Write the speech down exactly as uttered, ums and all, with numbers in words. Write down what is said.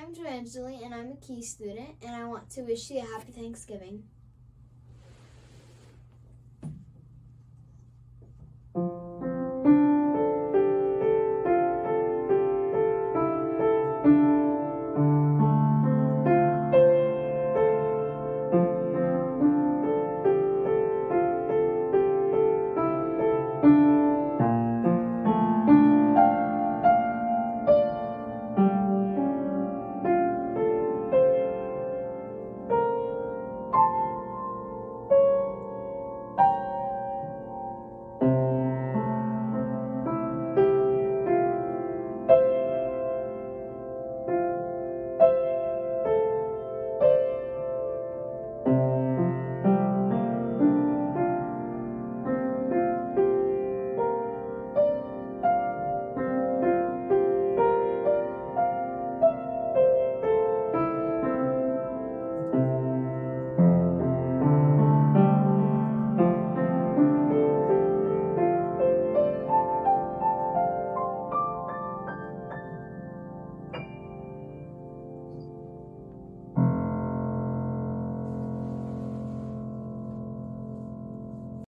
I'm Joangelly, and I'm a Key student, and I want to wish you a happy Thanksgiving.